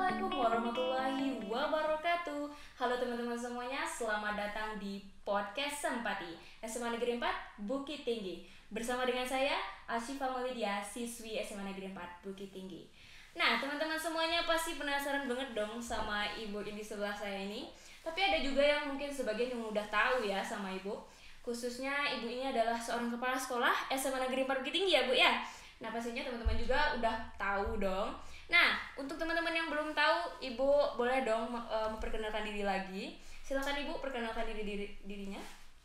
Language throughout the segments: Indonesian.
Assalamualaikum warahmatullahi wabarakatuh. Halo teman-teman semuanya, selamat datang di podcast Sempati SMA Negeri 4 Bukit Tinggi. Bersama dengan saya Asyifa Maulidia, siswi SMA Negeri 4 Bukit Tinggi. Nah, teman-teman semuanya pasti penasaran banget dong sama ibu yang di sebelah saya ini. Tapi ada juga yang mungkin sebagian yang udah tahu ya sama ibu. Khususnya ibu ini adalah seorang kepala sekolah SMA Negeri 4 Bukit Tinggi ya Bu ya. Nah, pastinya teman-teman juga udah tahu dong. Nah, untuk teman-teman yang belum tahu, Ibu boleh dong memperkenalkan diri lagi. Silakan Ibu perkenalkan dirinya.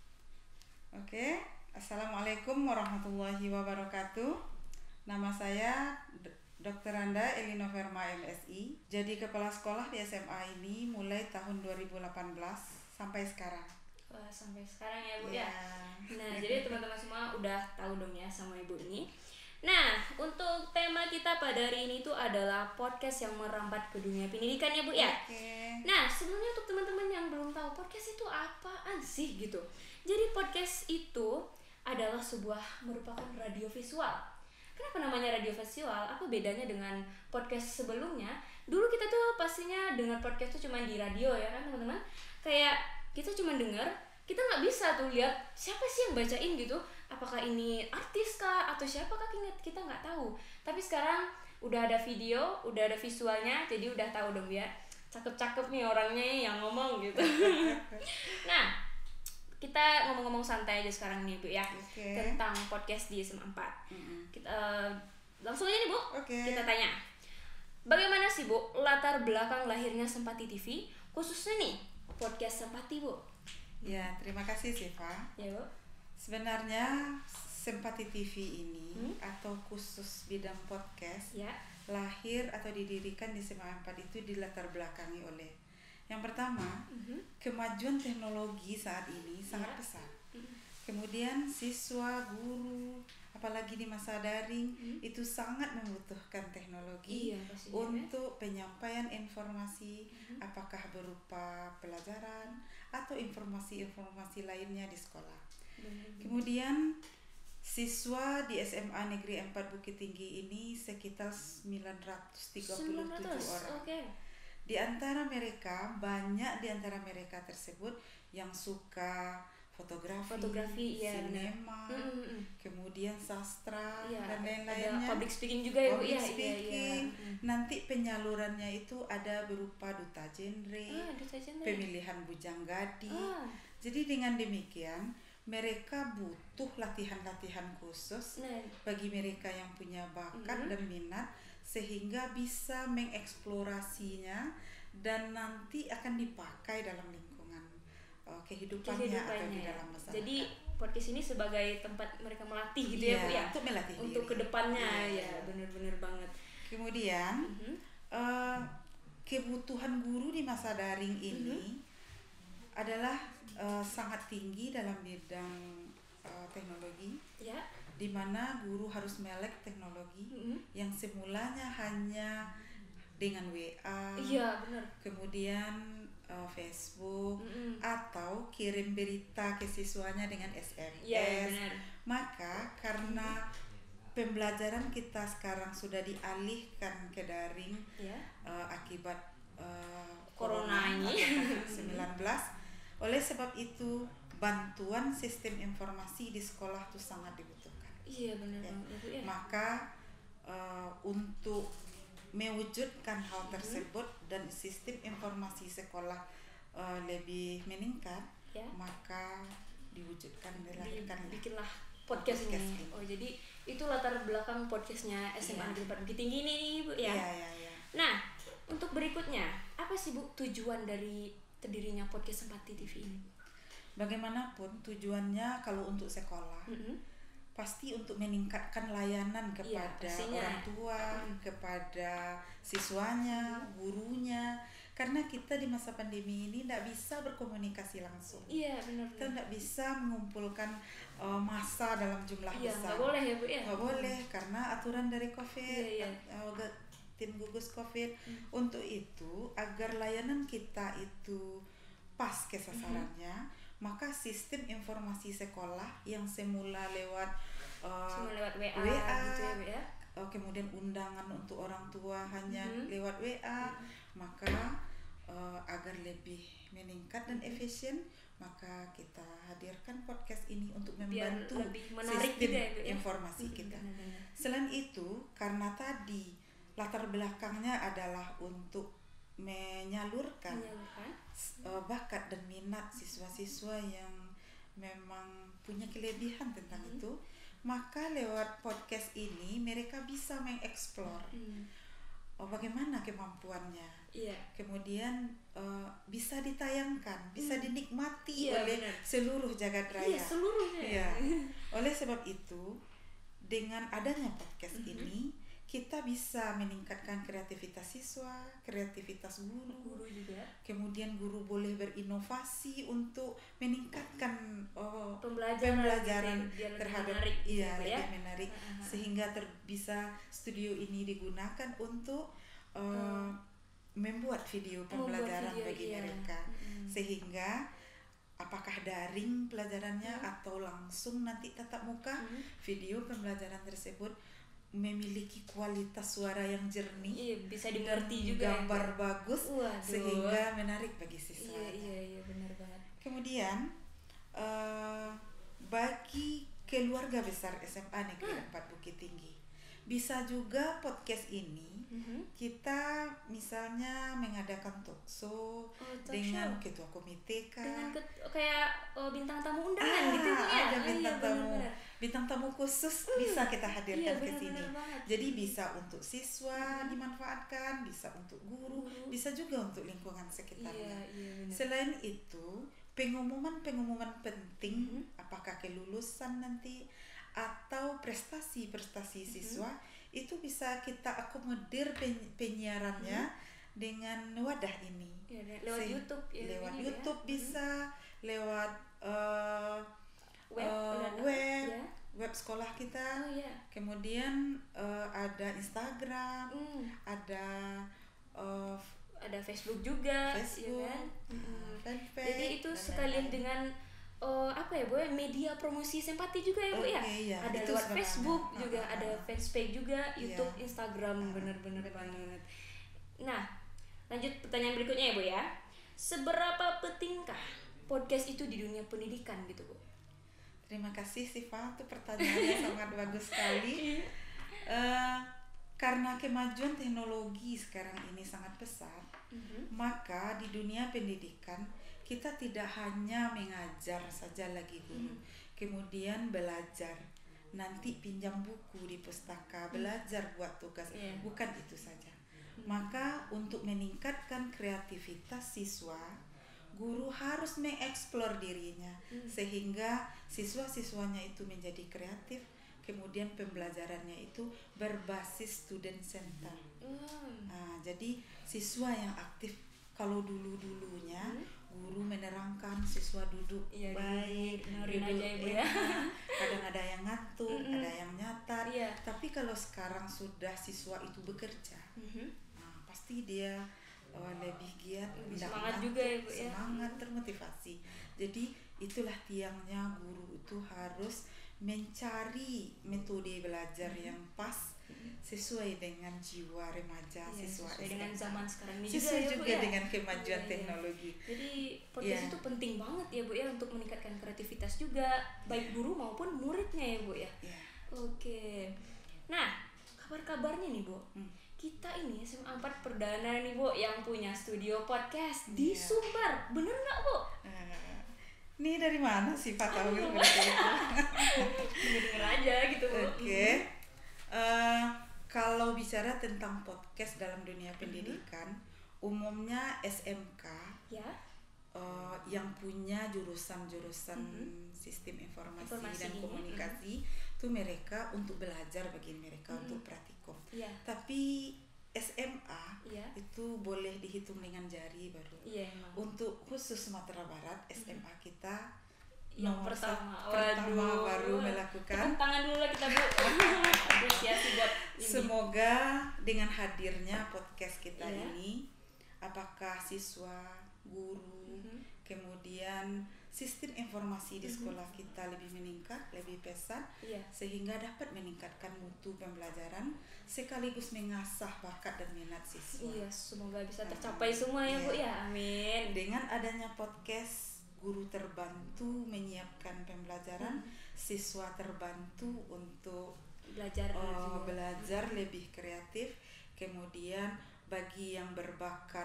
Oke, Assalamualaikum warahmatullahi wabarakatuh. Nama saya Dr. Anda Elino Verma MSI. Jadi kepala sekolah di SMA ini mulai tahun 2018 sampai sekarang. Wah, sampai sekarang ya Bu ya. Nah, jadi teman-teman semua udah tahu dong ya sama Ibu ini. Nah, untuk tema kita pada hari ini itu adalah podcast yang merambat ke dunia pendidikan ya Bu ya. Nah, sebelumnya untuk teman-teman yang belum tahu podcast itu apaan sih gitu. Jadi podcast itu adalah merupakan radio visual. Kenapa namanya radio visual? Apa bedanya dengan podcast sebelumnya? Dulu kita tuh pastinya dengar podcast tuh cuma di radio ya kan teman-teman. Kayak kita cuma dengar, kita nggak bisa tuh lihat siapa sih yang bacain gitu. Apakah ini artis kah atau siapa kah, kita nggak tahu. Tapi sekarang udah ada video, udah ada visualnya, jadi udah tahu dong ya. Cakep-cakep nih orangnya yang ngomong gitu. Nah, kita ngomong-ngomong santai aja sekarang nih Bu ya. Tentang podcast di SMA 4. Kita langsung aja nih Bu. Kita tanya. Bagaimana sih Bu latar belakang lahirnya Sempati TV, khususnya nih podcast Sempati Bu? Ya, terima kasih Siva. Ya Bu. Sebenarnya Sempati TV ini atau khusus bidang podcast lahir atau didirikan di SMA 4 itu dilatar belakangi oleh yang pertama, kemajuan teknologi saat ini sangat pesat. Kemudian siswa, guru, apalagi di masa daring itu sangat membutuhkan teknologi untuk penyampaian informasi, apakah berupa pelajaran atau informasi-informasi lainnya di sekolah. Kemudian siswa di SMA Negeri 4 Bukit Tinggi ini sekitar 937 orang. Di antara mereka, banyak di antara mereka tersebut yang suka fotografi, sinema, kemudian sastra dan lain-lainnya. Public speaking juga ya Bu ya. Nanti penyalurannya itu ada berupa duta genre, pemilihan bujang gading. Jadi dengan demikian mereka butuh latihan-latihan khusus bagi mereka yang punya bakat dan minat, sehingga bisa mengeksplorasinya dan nanti akan dipakai dalam lingkungan kehidupannya atau di dalam masyarakat. Jadi podcast ini sebagai tempat mereka melatih gitu ya Bu ya, untuk melatih untuk kedepannya benar-benar banget. Kemudian kebutuhan guru di masa daring ini adalah sangat tinggi dalam bidang teknologi, di mana guru harus melek teknologi yang semulanya hanya dengan WA, kemudian Facebook, atau kirim berita ke siswanya dengan SMS. Maka karena pembelajaran kita sekarang sudah dialihkan ke daring akibat Corona ini 19. Oleh sebab itu bantuan sistem informasi di sekolah itu sangat dibutuhkan. Maka untuk mewujudkan hal tersebut dan sistem informasi sekolah lebih meningkat, maka bikinlah podcast ini. Oh, jadi itu latar belakang podcastnya SMA Negeri 4 Bukit Tinggi ini Bu ya. Nah, untuk berikutnya, apa sih Bu tujuan dari terdirinya podcast Sempati TV ini? Bagaimanapun tujuannya kalau untuk sekolah pasti untuk meningkatkan layanan kepada orang tua, kepada siswanya, gurunya. Karena kita di masa pandemi ini tidak bisa berkomunikasi langsung. Kita tidak bisa mengumpulkan massa dalam jumlah besar. Nggak boleh ya Bu ya? Nggak boleh karena aturan dari COVID, tim gugus COVID. Untuk itu, agar layanan kita itu pas ke sasarannya, maka sistem informasi sekolah yang semula lewat WA gitu ya, kemudian undangan untuk orang tua hanya lewat WA, maka agar lebih meningkat dan efisien, maka kita hadirkan podcast ini untuk membantu sistem informasi kita. Selain itu, karena tadi latar belakangnya adalah untuk menyalurkan bakat dan minat siswa-siswa yang memang punya kelebihan tentang itu, maka lewat podcast ini mereka bisa mengeksplor bagaimana kemampuannya. Kemudian bisa ditayangkan, bisa dinikmati oleh seluruh jagat raya. Oleh sebab itu, dengan adanya podcast ini, kita bisa meningkatkan kreativitas siswa, kreativitas guru juga. Kemudian guru boleh berinovasi untuk meningkatkan pembelajaran terhadap lebih menarik, sehingga bisa studio ini digunakan untuk membuat video pembelajaran bagi mereka, sehingga apakah daring pelajarannya atau langsung nanti tatap muka, video pembelajaran tersebut memiliki kualitas suara yang jernih, bisa dimengerti juga, gambar bagus, sehingga menarik bagi siswa. Iya, benar banget. Kemudian bagi keluarga besar SMA Negeri 4 Bukit Tinggi, bisa juga podcast ini kita misalnya mengadakan talk show dengan ketua komite dengan kayak bintang tamu undangan gitu ya. Ada bintang tamu khusus bisa kita hadirkan ke sini. Jadi bisa untuk siswa dimanfaatkan, bisa untuk guru, bisa juga untuk lingkungan sekitarnya. Selain itu, pengumuman penting, apakah kelulusan nanti atau prestasi siswa, itu bisa kita akomodir penyiarannya dengan wadah ini. Lewat YouTube. Lewat YouTube bisa, lewat web sekolah kita. Kemudian ada Instagram, ada Facebook juga, fanpage. Jadi itu sekalian dengan media promosi Sempati juga ya Bu ya. Ada lewat Facebook juga, ada fanpage juga, YouTube, Instagram, bener-bener banget. Nah, lanjut pertanyaan berikutnya ya Bu ya. Seberapa pentingkah podcast itu di dunia pendidikan gitu Bu? Terima kasih Siva, itu pertanyaannya sangat bagus sekali. Karena kemajuan teknologi sekarang ini sangat pesat, maka di dunia pendidikan kita tidak hanya mengajar saja lagi guru, kemudian belajar, nanti pinjam buku di pustaka, belajar buat tugas, bukan itu saja. Maka untuk meningkatkan kreativitas siswa, guru harus mengeksplor dirinya, sehingga siswa-siswanya itu menjadi kreatif, kemudian pembelajarannya itu berbasis student center. Jadi siswa yang aktif, kalau dulunya guru menerangkan, siswa duduk baik, duduk aja Ibu ya. Kadang ada yang ngantuk, ada yang nyatar. Tapi kalau sekarang sudah siswa itu bekerja, pasti dia lebih giat, semangat juga ya Bu ya. Semangat, termotivasi. Jadi itulah tiangnya guru itu harus mencari metode belajar yang pas sesuai dengan jiwa remaja, siswa sesuai dengan zaman sekarang ini sesuai juga ya, dengan kemajuan teknologi. Jadi podcast itu penting banget ya Bu ya, untuk meningkatkan kreativitas juga baik guru maupun muridnya ya Bu ya. Oke. Nah, kabar-kabarnya nih Bu, kita ini SMA 4 perdana nih Bu yang punya studio podcast di Sumbar, bener nggak Bu? Ini dari mana sih Pak tahu gitu? Denger aja gitu Bu. Oke. Kalau bicara tentang podcast dalam dunia pendidikan, umumnya SMK yang punya jurusan-jurusan sistem informasi dan komunikasi itu mereka untuk belajar, bagi mereka untuk praktikum. Tapi SMA itu boleh dihitung dengan jari baru. Untuk khusus Sumatera Barat, SMA kita yang pertama baru melakukan. Tangan dulu lah kita Bu. Apresiasi buat ini. Semoga dengan hadirnya podcast kita ini, apakah siswa, guru, kemudian sistem informasi di sekolah kita lebih meningkat, lebih pesat, sehingga dapat meningkatkan mutu pembelajaran sekaligus mengasah bakat dan minat siswa. Iya, semoga bisa tercapai semua ya Bu ya. Amin. Dengan adanya podcast, guru terbantu menyiapkan pembelajaran, siswa terbantu untuk belajar lebih kreatif. Kemudian bagi yang berbakat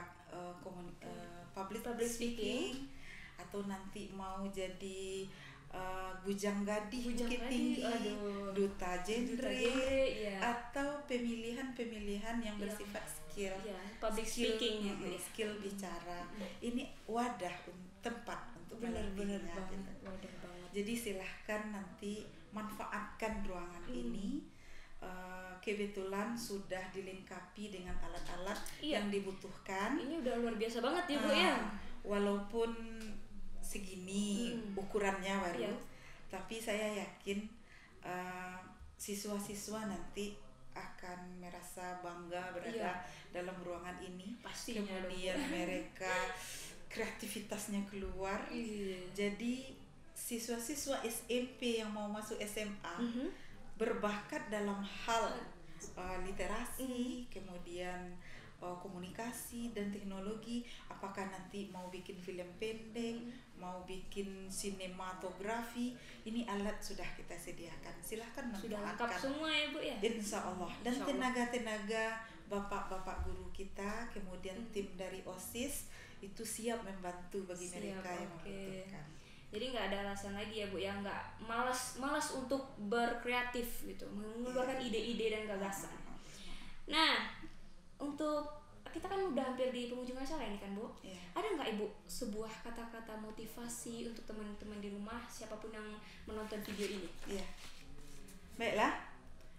public speaking atau nanti mau jadi bujang gadis Bukit Tinggi, duta genre, atau pemilihan yang bersifat skill, public speaking, skill bicara. Ini wadah tempat untuk melatihnya. Jadi silahkan nanti manfaatkan ruangan ini. Kebetulan sudah dilengkapi dengan alat-alat yang dibutuhkan. Ini udah luar biasa banget ya Bu ya. Walaupun segini ukurannya baru, tapi saya yakin siswa-siswa nanti akan merasa bangga berada dalam ruangan ini. Pastinya. Kemudian mereka kreativitasnya keluar. Jadi siswa-siswa SMP yang mau masuk SMA berbakat dalam hal literasi, kemudian komunikasi dan teknologi, apakah nanti mau bikin film pendek, mau bikin sinematografi, ini alat sudah kita sediakan. Silahkan manfaatkan. Sudah lengkap semua ya Bu ya. Insya Allah. Dan tenaga-tenaga bapak-bapak guru kita, kemudian tim dari OSIS itu siap membantu bagi mereka yang membutuhkan. Jadi nggak ada alasan lagi ya Bu ya, nggak malas untuk berkreatif gitu, mengeluarkan ide-ide dan gagasan. Nah, untuk kita kan udah hampir di penghujung acara ini kan Bu. Ada nggak Ibu sebuah kata-kata motivasi untuk teman-teman di rumah, siapapun yang menonton video ini? Baiklah,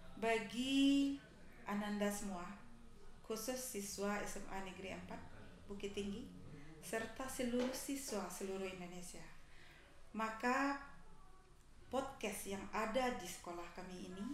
bagi Ananda semua, khusus siswa SMA Negeri 4 Bukit Tinggi serta seluruh siswa seluruh Indonesia, maka podcast yang ada di sekolah kami ini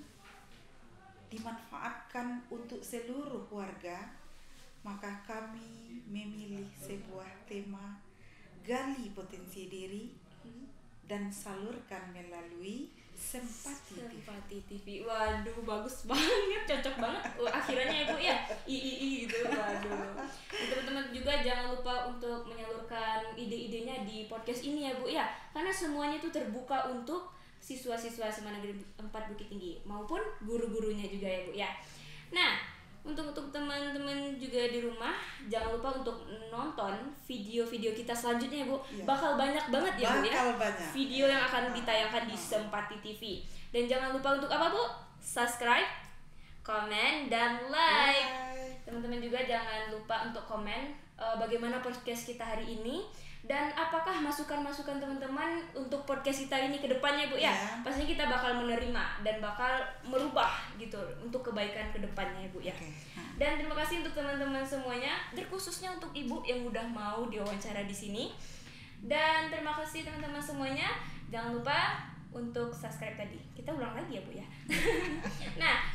dimanfaatkan untuk seluruh warga. Maka kami memilih sebuah tema, gali potensi diri dan salurkan melalui Sempati TV. Waduh, bagus banget, cocok banget. Akhirannya ya Bu ya, gitu. Waduh. Teman-teman juga jangan lupa untuk menyalurkan ide-idenya di podcast ini ya Bu ya, karena semuanya itu terbuka untuk siswa-siswa SMA Negeri 4 Bukit Tinggi maupun guru-gurunya juga ya Bu ya. Nah, untuk teman-teman juga di rumah, jangan lupa untuk nonton video-video kita selanjutnya ya Bu. Bakal banyak banget ya Bu ya video yang akan ditayangkan di Sempati TV. Dan jangan lupa untuk apa Bu? Subscribe, komen, dan like. Teman-teman juga jangan lupa untuk komen bagaimana podcast kita hari ini, dan apakah masukan-masukan teman-teman untuk podcast kita ini ke depannya Bu ya. Pastinya kita bakal menerima dan bakal merubah gitu untuk kebaikan ke depannya Bu ya. Dan terima kasih untuk teman-teman semuanya, terkhususnya untuk Ibu yang udah mau diwawancara di sini. Dan terima kasih teman-teman semuanya. Jangan lupa untuk subscribe tadi. Kita ulang lagi ya Bu ya. Nah,